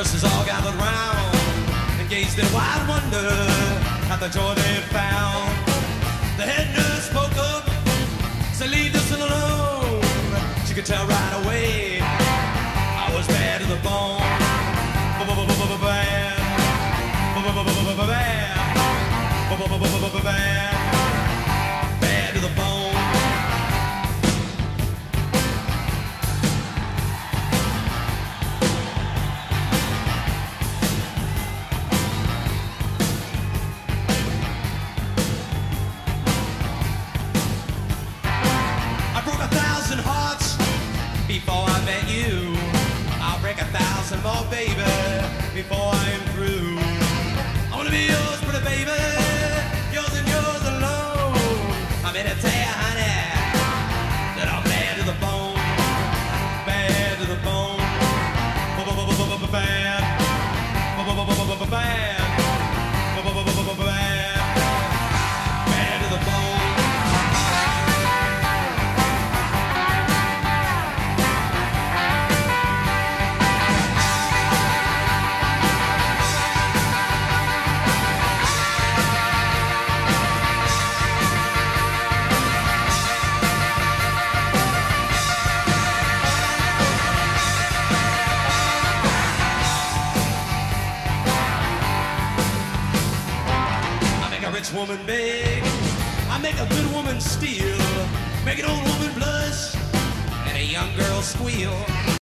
nurses all gathered round and gazed in wide wonder at the joy they found. The head nurse spoke up, said, "Leave this one alone." She could tell right away I was bad to the bone. Bad. Bad to the bone. I broke 1,000 hearts before I met you. I'll break 1,000 more, baby, before I am through. I wanna be yours, pretty baby, yours and yours alone. I'm here to tell you, honey, that I'm bad to the bone, bad to the bone, bad, bad, bad to the bone. Rich woman beg, I make a good woman steal, make an old woman blush and a young girl squeal.